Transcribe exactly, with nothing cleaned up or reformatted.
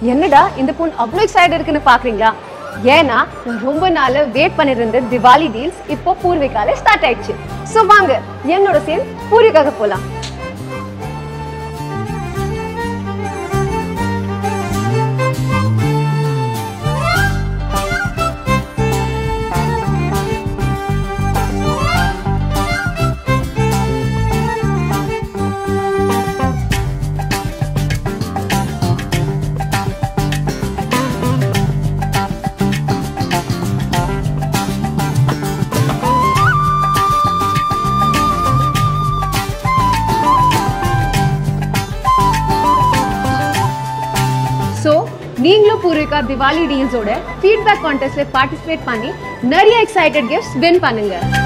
என்னடா இந்த பொண்ணு அவ்வளோ எக்ஸைட்டட் இருக்குன்னு பாக்குறீங்களா? ஏன்னா நான் ரொம்ப நாள் வெயிட் பண்ணிருந்த திவாலி டீல்ஸ் இப்போ பூர்விகால ஸ்டார்ட் ஆயிடுச்சு. ஸோ வாங்க என்னோட சேர்ந்து பூர்விகாக போலாம். So, நீங்களும் பூர்விகா திவாலி டீல்ஸோட ஃபீட்பேக் கான்டெஸ்ட்ல பார்ட்டிசிபேட் பண்ணி நிறைய எக்ஸைட்டட் கிஃப்ட்ஸ் வின் பண்ணுங்க.